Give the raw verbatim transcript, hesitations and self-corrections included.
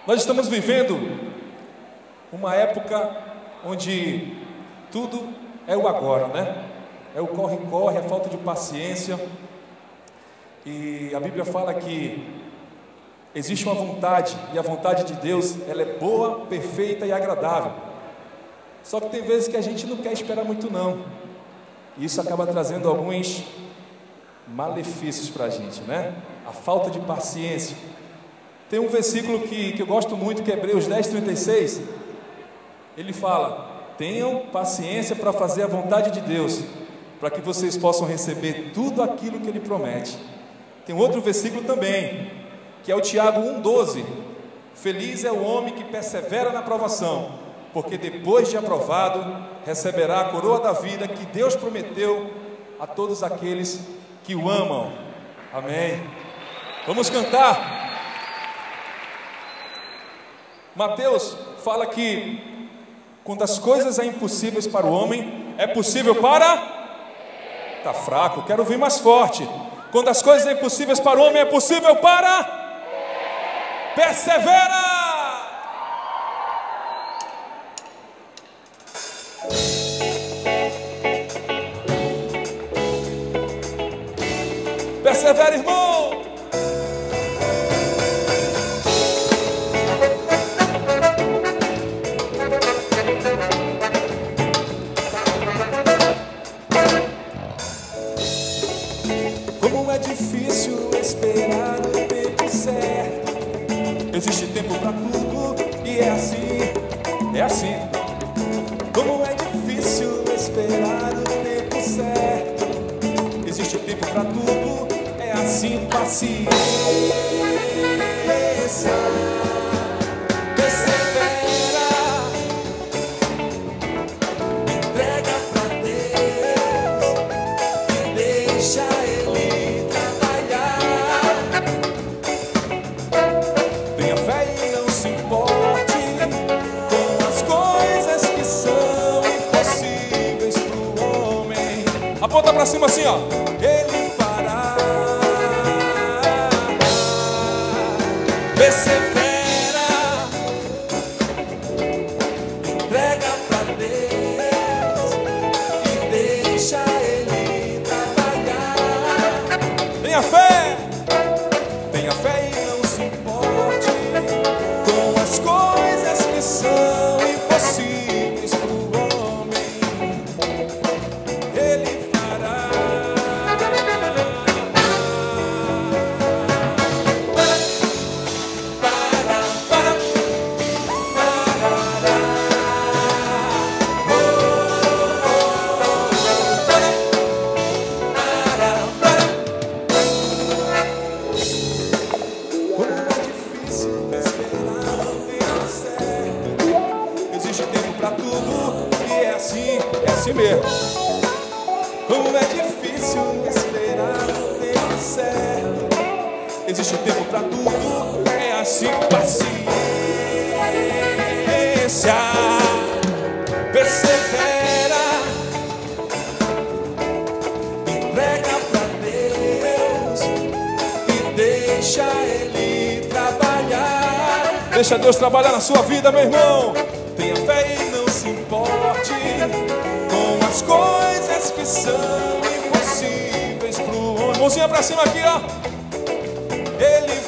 Nós estamos vivendo uma época onde tudo é o agora, né? É o corre-corre, a falta de paciência. E a Bíblia fala que existe uma vontade, e a vontade de Deus, ela é boa, perfeita e agradável. Só que tem vezes que a gente não quer esperar muito não. E isso acaba trazendo alguns malefícios para a gente, né? A falta de paciência. Tem um versículo que, que eu gosto muito, que é Hebreus dez, trinta e seis. Ele fala: tenham paciência para fazer a vontade de Deus, para que vocês possam receber tudo aquilo que Ele promete. Tem um outro versículo também, que é o Tiago um, doze. Feliz é o homem que persevera na provação, porque depois de aprovado, receberá a coroa da vida que Deus prometeu a todos aqueles que o amam. Amém. Vamos cantar. Mateus fala que quando as coisas são impossíveis para o homem, é possível para... Está fraco, quero ouvir mais forte. Quando as coisas são impossíveis para o homem, é possível para... Persevera! Persevera, irmão! Como é difícil esperar o tempo certo. Existe tempo para tudo e é assim, é assim. Como é difícil esperar o tempo certo. Existe tempo para tudo, é assim, paciência. Persevera, entrega pra Deus e deixa Ele trabalhar. Tenha fé e não se importe com as coisas que são impossíveis pro homem. Aponta pra cima assim, ó. Ele fará. Persevera, entrega pra Deus e deixa Ele trabalhar. Tenha fé, tenha fé e não se importe com as coisas que são impossíveis pro homem. Ele fará. Como é difícil esperar o tempo certo. Existe tempo pra tudo e é assim, é assim mesmo. Como é difícil esperar o tempo certo. Existe tempo pra tudo, é assim, paciência. Persevera, entrega pra Deus e deixa Ele trabalhar. Deixa Deus trabalhar na sua vida, meu irmão. Tenha fé e não se importe com as coisas que são impossíveis pro homem. Mãozinha pra cima aqui, ó. Ele